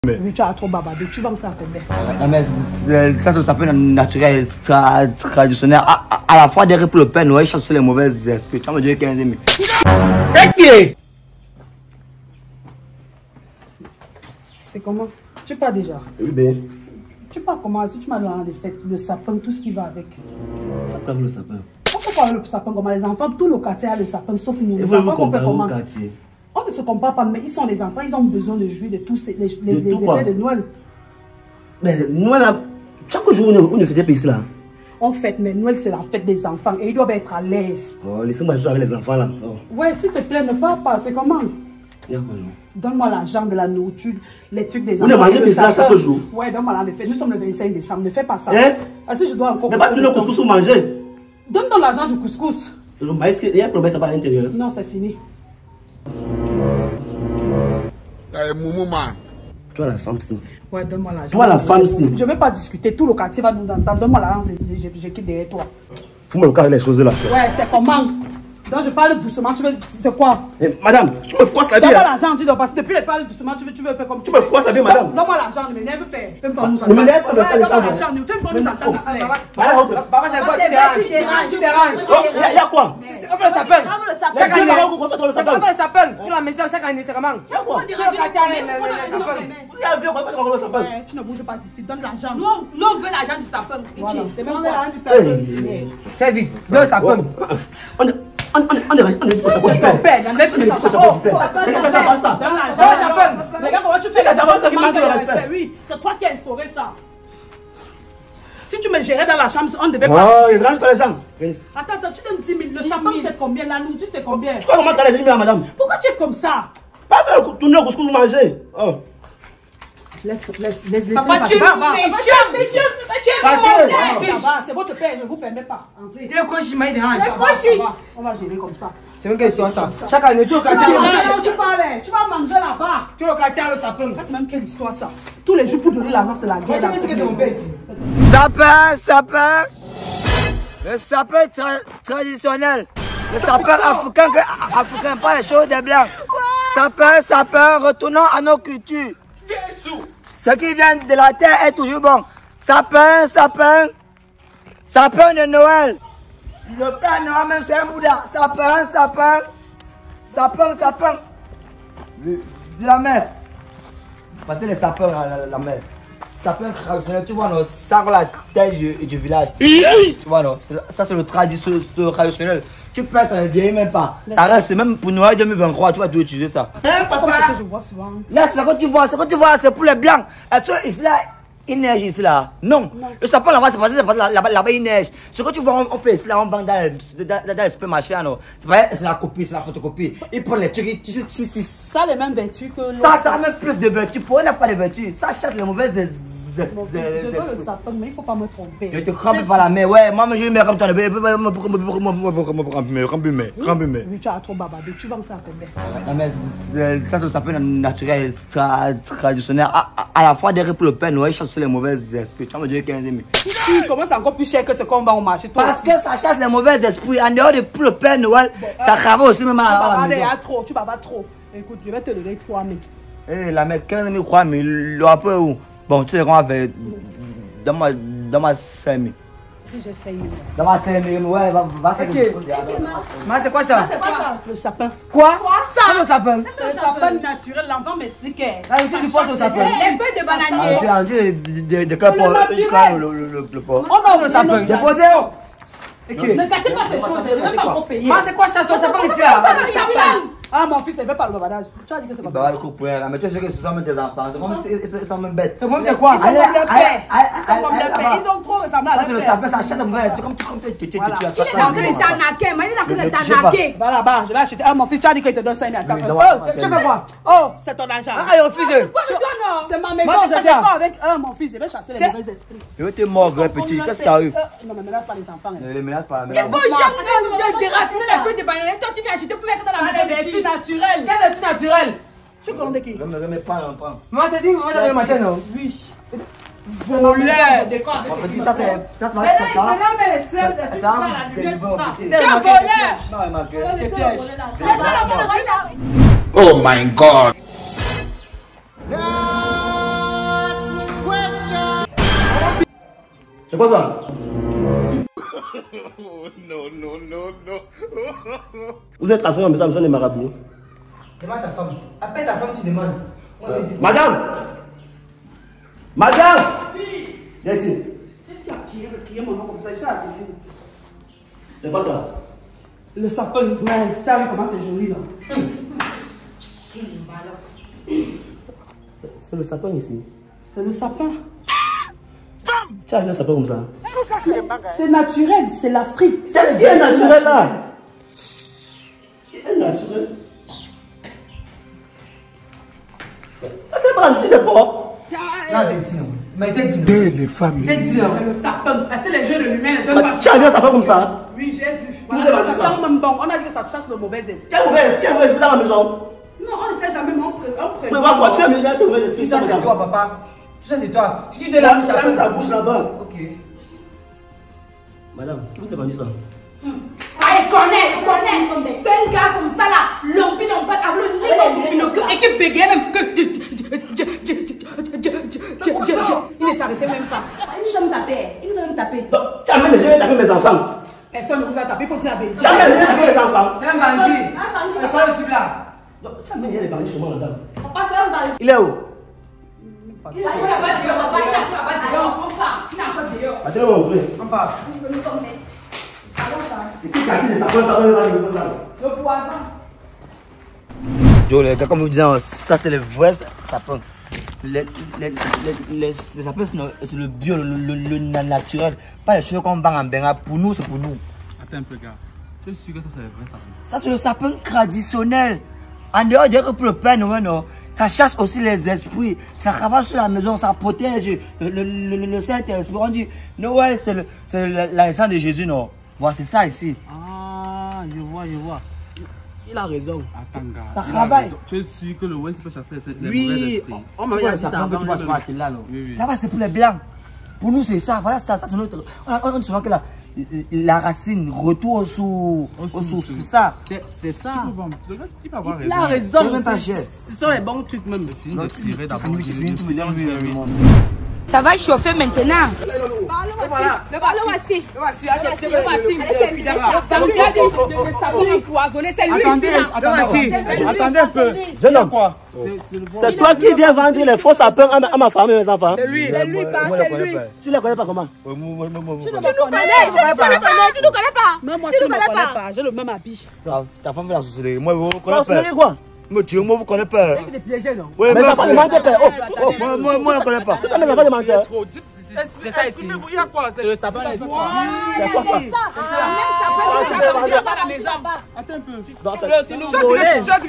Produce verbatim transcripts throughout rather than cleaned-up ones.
Mais... Oui, tu as trop babadé, tu vends ça à combien? Non mais ça c'est sapin naturel, tra traditionnel. À, à, à la fois derrière pour le Père Noël, chasse les mauvaises esprits. Tu vas me dire quinze mille. C'est comment? Tu pars déjà? Oui, bien. Tu pars comment? Si tu m'as donné des fêtes, le sapin, tout ce qui va avec. Pas le sapin. Pourquoi pas le sapin comment les enfants? Tout le quartier a le sapin, sauf nous. Les enfants, on fait comment? On ne se compare pas, mais ils sont des enfants, ils ont besoin de jouir de tous ces, les, les, les effets de Noël. Mais Noël, chaque jour, on ne fait pas ici là. On fête, mais Noël, c'est la fête des enfants et ils doivent être à l'aise. Oh, laissez-moi jouer avec les enfants là. Oh. Ouais, s'il te plaît, ne pars pas, c'est comment? D'accord. Donne-moi l'argent de la nourriture, les trucs des enfants. On a mangé des ça chaque jour. Ouais, donne-moi l'argent. Nous sommes le vingt-cinq décembre, ne fais pas ça. Hein? Ah, si je dois encore. Mais pas tout le couscous ou manger. Donne-moi l'argent du couscous. Le maïs, il y a un problème, ça va à l'intérieur. Non, c'est fini. Toi la femme si. Ouais, donne-moi l'argent. Toi la femme si. Je ne vais pas discuter, tout le quartier va nous entendre. Donne-moi l'argent, je quitte derrière toi. Faut-moi le cas avec les choses là. Ouais, c'est comment? Donc je parle doucement, tu veux. C'est quoi? Eh, madame, tu me froisses la vie. Donne-moi l'argent, tu dois passer. Depuis que je parle doucement, tu veux, tu veux faire comme tu me froisses la vie, madame. Donne-moi l'argent, ne m'énerve pas. Fais-moi comme nous. Ne m'énerve pas de ça, les Donne-moi l'argent, ne fais-moi nous entendre. Papa, c'est quoi? Tu déranges. Tu déranges. Il y a quoi? On veut le sapin. Chaque année, on fait le sapin. On veut le sapin. Pour la maison, chaque année, c'est comment? Tu vois? Tu le sapin. Tu ne bouges pas d'ici, donne l'argent. Nous, on veut l'argent du sapin. C'est même l'argent du sapin. Fais vite, donne le sapin. On est on est on est c'est ton père, n'enlève plus ça. Donne l'argent. Regarde comment tu fais les enfants qui manquent de respect. Oui, c'est toi qui as instauré ça. Si tu me gérais dans la chambre, on devait pas. Oh, il range pas les gens. Attends, attends, tu donnes dix mille. Le sapin c'est combien? La nourriture c'est combien? Tu crois comment tu as les dix mille, madame? Pourquoi tu es comme ça? Pas faire tourner au couscous manger. Oh. Laisse, laisse, laisse, laisse. Papa, tu es méchant, méchant, tu es méchant. Ça va, c'est votre père, je ne vous permets pas. Entrez. Il est quoi, je m'aille dérange. On va gérer comme ça. C'est une question ça. Chaque année, tout le quartier. Tu parlais, tu vas manger là-bas. Tout le quartier a le sapin. Ça, c'est même quelle histoire ça? Tous les jours pour donner l'argent, c'est la guerre. Tu sais que c'est mon père ici. Sapin, sapin. Le sapin tra traditionnel. Le sapin africain, que, africain, pas les choses des blancs. Sapin, sapin, retournons à nos cultures. Ce qui vient de la terre est toujours bon. Sapin, sapin, sapin de Noël. Le Père Noël même c'est un Bouddha. Sapin, sapin, sapin, sapin. De la mer. Passez les sapins à la, la mer. Sapin traditionnel, tu vois, non, ça la terre du, du village. Tu vois, non, ça c'est le traditionnel. Tu peux ça ne vieillit même pas. Ça reste même pour Noël deux mille vingt-trois, tu vas tout utiliser ça. Hein, papa, c'est ce que je vois souvent. Là, ce que tu vois, ce que tu vois, c'est pour les blancs. Est-ce que ici là, il neige ici là? Non. non. Le sapin là-bas, c'est parce que là-bas, là-bas, il neige. Ce que tu vois, on, on fait ici là, on vend dans, dans, dans, dans les supermarchés, non. C'est la copie, c'est la photocopie. Ils prennent les trucs, tu sais, tu sais. Ça a les mêmes vertus que l'autre. Ça, ça a même plus de vertus. Pour eux, n'a pas de vertus. Ça chasse les mauvaises. Je veux le sapin, mais il ne faut pas me tromper. Je te crampe par la main, ouais. Moi, je vais me cramper par la main. Oui, tu as trop babadé. Tu vends ça à combien? Non, mais ça, c'est le sapin naturel, tra traditionnel. À, à, à la fois derrière pour le Père Noël, chasse les mauvaises esprits. Tu vas me dire quinze mille. Comment c'est encore plus cher que ce qu'on vend au marché? Parce que ça chasse les mauvais esprits. En dehors de pour le Père Noël, ça travaille aussi même à la maison. Trop, tu bavardes trop. Écoute, je vais te donner trois mille. Eh, la mec, quinze mille, trois mille, le peu où? Bon, tu sais qu'on va dans ma, dans ma cinq mille. Si j'ai cinq mille. Dans ma cinq mille, ouais, va, va faire okay. Mais c'est quoi ça? C'est quoi ça? Le sapin. Quoi? Quoi ça? Le sapin. C'est le sapin naturel, l'enfant m'expliquait. Ah, tu penses au sapin? Les feuilles de bananier. Ah, tu es de de quoi pour le pot? Oh non, le sapin. Déposez. Ne gâtez pas ces choses, ne vais pas trop payer. Mais c'est quoi ça? Son sapin ici là? Ah, mon fils, elle veut pas le bavardage. Tu as dit que c'est comme ça. Bah, le coup pour elle, mais tu sais que ce sont même tes enfants. C'est comme ils sont même bêtes. C'est quoi? Ils sont comme le père. Ils sont comme le père. Ils ont trop ressemblé à leur père. Ça, c'est le sapin, ça achète un mauvais. C'est comme tu tu tu tu Il est en train de t'arnaquer. Mais il est en train de t'arnaquer. Va là-bas, je vais acheter. Ah, mon fils, tu as dit qu'il te donne cinq mille. Oh, tu fais quoi? Oh, c'est ton argent. Ah, il refuse. Quoi, mais toi non? C'est ma maison, je sais pas avec un, mon fils. Je vais chasser les mauvais esprits. Tu veux te mordre, petit. Qu'est-ce qui t'arrive? Non, mais menace pas les enfants. Ne les menace pas. Mais bon, j'ai déraciner la feuille de bananier. Toi, tu viens acheter pour mettre dans la maison. C'est des naturels. Quelle vertu naturelle? Tu connais qui? Ne me remets pas l'enfant. Moi, c'est dit, moi, dans le matin, non? Oui. Voleur! Ça, c'est. Ça, ça va. Ça va. Tu es un voleur! Non, il m'a piège. Oh my God! C'est quoi ça? Non, non, non, non. Vous êtes entré en maison, besoin de marabouts. Demande ta femme. Appelle ta femme, tu demandes. Euh, Madame! Madame! Oui. Viens ici. Qu'est-ce qu'il y a qui est crié mon nom comme ça? Je suis à ici. C'est quoi ça? Le sapin. Ouais, tu as vu comment c'est joli là. C'est le sapin ici. C'est le sapin. Tu as vu un sapin comme ça? C'est naturel, c'est l'Afrique. Qu'est-ce qui est naturel là? Qu'est-ce qui est naturel? Ça c'est pas l'habitude des porcs. Non, t'es dit non. Mais t'es dit non. Les femmes. T'es dit non. C'est le sapin. Parce que les jeux de lumière ne donnent pas. Tu as vu un sapin comme ça? Oui, j'ai vu. Vous Voilà, avez ça, vu ça ça? sent même bon. On a dit que ça chasse le mauvais esprit. Quel mauvais esprit, quel mauvais esprit dans la maison? Non, on ne sait jamais, mais on pré- on Tu peux voir quoi? Tu as mis là tes mauvais esprits. Tout ça, c'est toi, papa. Tout ça, c'est toi. Si tu te Tu laves, ça as mis ta peut. bouche là-bas. Ok. Madame, qui vous a vendu ça? Allez, connais, connais. C'est un gars comme ça là. L'ompi, l'ompi, hablo, ni l'ompi, et qui bégaye même. Il ne s'arrêtait même pas. Il nous a même tapé. Il nous a même tapé. Donc, tu as mis les gens taper mes enfants. Personne ne vous a tapé, il faut dire la vérité. Tu as mis les gens taper mes enfants. C'est un bandit. Un bandit. C'est quoi le type là? Donc, tu as mis les bandits chez moi, madame. Papa, c'est un bandit. Il est où? Il n'a pas dehors, papa. Il n'a pas dehors. On part. Il n'a pas dehors. Attends, on va ouvrir. On part. Nous sommes nets. Allons ça. C'est qui qui a dit les sapins, ça va y aller comme ça? Le poison. Yo, les gars, comme vous dites, ça c'est les vrais sapins. Les, les, les, les, les sapins, c'est le bio, le, le, le, le naturel. Pas les choses qu'on vend en Benga. Pour nous, c'est pour nous. Attends un peu, gars. Tu es sûr que ça, c'est le vrai sapin? Ça, c'est le sapin traditionnel. En dehors de que pour le Père Noël, non, ça chasse aussi les esprits. Ça ravage sur la maison, ça protège le, le, le, le Saint-Esprit. On dit Noël, c'est la, la naissance de Jésus, non? Voilà, c'est ça ici. Ah, je vois, je vois. Il a raison. Attends, gars. Ça il a travaille. raison. Tu es sûr que le West peut chasser les Oui, mauvais esprits? on m'a dit dit le sapin que tu vas avant, se là, non? Oui, oui. Là-bas, c'est pour les blancs. Pour nous, c'est ça. Voilà, ça, ça c'est notre. On, on dit souvent que la, la racine retourne sous. Au Au sous- sous. sous. C'est ça. C'est c'est ça. Tu peux pas- le gars, tu peux avoir Il a raison. raison. C'est même pas cher. Ce sont les bons trucs même. Fini de tirer d'abord. Tu finis, tu me donnes le monde. Ça va chauffer maintenant. Voilà. Le ballon voici. Le voici, acceptez le puits Ça me garde de savon empoisonné. C'est lui Attendez, ici là. attendez, attendez un peu. Jeune homme, Quoi? c'est toi qui viens vendre les faux sapins à ma, à ma femme et mes enfants. C'est lui. C'est lui, pas, c'est lui. Tu les connais pas comment? Tu nous Tu nous connais, tu nous connais, tu nous connais pas. Même moi, Tu tu nous ne me connais connais pas. pas. J'ai le même habit. Ta femme fait la sorcellerie. Moi, vous ne Tu vas connaissez se pas. quoi? Moi, tu moi, vous connaissez pas. Il est piégé, non? Oui, Mes enfants ne mangent pas. Oh, oh, Moi, moi, moi, je ne connais pas. tu as mes enfants de menteur. C'est ça ici. Il y a quoi? C'est le sapin. C'est quoi ça? Même ça peut pas à la maison. Attends un peu. Non, c'est- Si nous volons.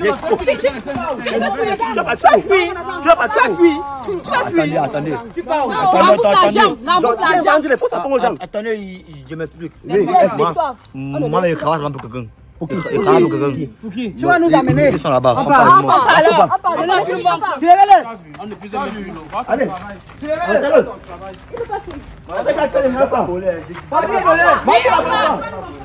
Tu vas partir où? Tu vas partir où? Attendez, attendez. Tu pars où? Rembourse l'argent. Donc, Rembourse tu viens l'argent. vendre les faux sapins aux gens. Attendez, il- il- je m'explique. Oui, Moi, moi, je travaille pour quelqu'un. Pour qui? Je travaille pour quelqu'un. Tu vas nous amener. Ils sont là-bas. On part. parle du monde. Alors, Lève-le. On est plusieurs depuis nous. Allez, arrêtez-le. C'est qu'à quel moment ça? Pas bien volé. Moi, je la prends.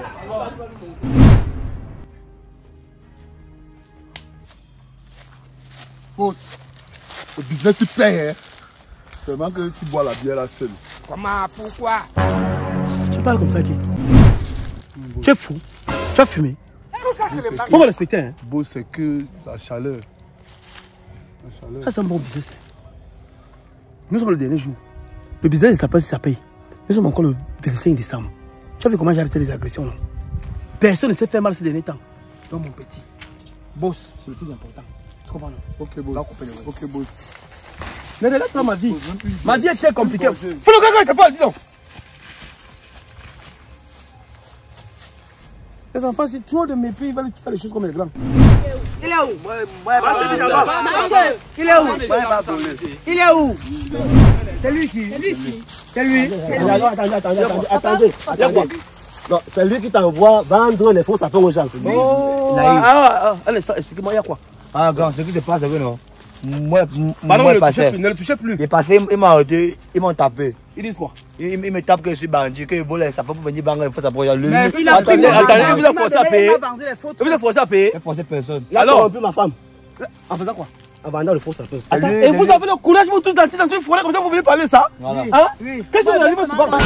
Boss, le business tu payes, hein. Seulement que tu bois la bière la seule. Comment? Pourquoi? Tu parles comme ça, qui? Tu es fou. Tu as fumé. Faut me respecter, hein. Boss, c'est que la chaleur. La chaleur. Ça, c'est un bon business. Nous sommes le dernier jour. Le business, ça passe, ça paye. Nous sommes encore le vingt-cinq décembre. Tu as vu comment j'ai arrêté les agressions, non? Personne ne s'est fait mal ces derniers temps. Donc, mon petit, boss, c'est le plus important. Tu comprends, non? Ok, boss. Ok, boss. Mais regarde toi ma vie. Ma vie est très compliquée. Fais le gars qui parle, dis donc. Les enfants, si trop de mépris, ils veulent faire les choses comme les grands. Il est où? Il est où? Il est où? C'est lui ici. C'est lui ici. C'est lui. Attendez, attendez, attendez, attendez. Non, c'est lui qui t'envoie vendre les faux sapins aux gens. Oh, ah, ah, ah, expliquez-moi, il y a quoi? Ah, grand, ce qui se passe, c'est que non. Moi, Pardon, moi, ne le passé. touchez plus, ne le touchez plus. Il est passé, il m'a arrêté, ils m'ont tapé. Ils disent quoi? Il, il me tape que je suis bandit, que je vole les sapins pour venir banger les faux sapins. Le Mais lui, il a pris Attendez, mon attendez, argent. vous avez forcé à Il payer. m'a vendu les photos. Vous avez forcé à payer. il a forcé personne. Il a corrompu ma femme. En faisant quoi? en vendant le faux sapin. Attends, et vous avez le courage, vous tous dans le dans forêt comme ça, vous venez parler ça? Voilà. Hein? Oui. Qu'est-ce que vous allez vous pas?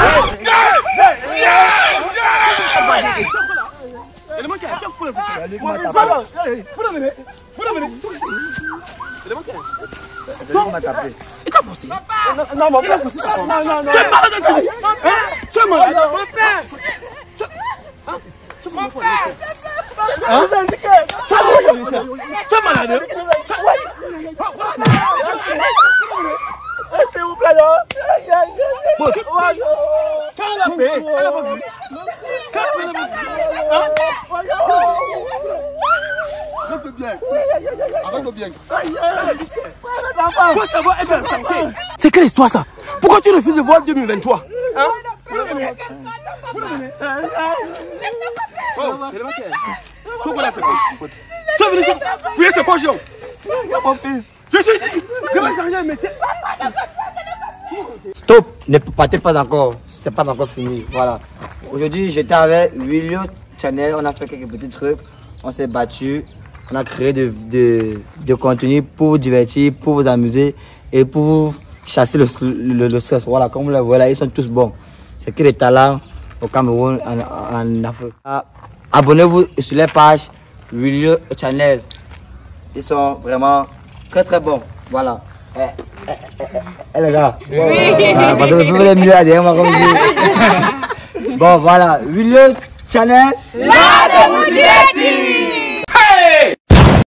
Il t'a forcé. Non, mon père. Non, non, non. Tu es malade. Tu es malade. Mon père. Mon père. Hein? Tu es malade. S'il vous plaît, là. Quand elle a payé, elle a pas vu. Quand elle a pas vu. Arrête bien. Arrête bien. Faut savoir être en santé. C'est quelle histoire ça? Pourquoi tu refuses de voir deux mille vingt-trois? Hein? Oh, tu vas tes poches. Tu vas venir fouiller ses poches, non? Mon fils. Je suis ici. Je vais changer le métier. Stop, ne partez pas encore. C'est pas encore fini. Voilà. Aujourd'hui, j'étais avec Willio Channel. On a fait quelques petits trucs. On s'est battu. On a créé de, de, de contenu pour vous divertir, pour vous amuser et pour vous chasser le, le, le stress. Voilà, comme vous le voyez, ils sont tous bons. C'est que les talents au Cameroun, en, en Afrique. Ah, abonnez-vous sur les pages Willio Channel. Ils sont vraiment très très bons. Voilà. Eh, eh, eh, eh, les gars. Oui. Voilà, parce que vous pouvez mieux à derrière moi comme je dis. Bon, voilà. Willio Channel. Là de vous divertir.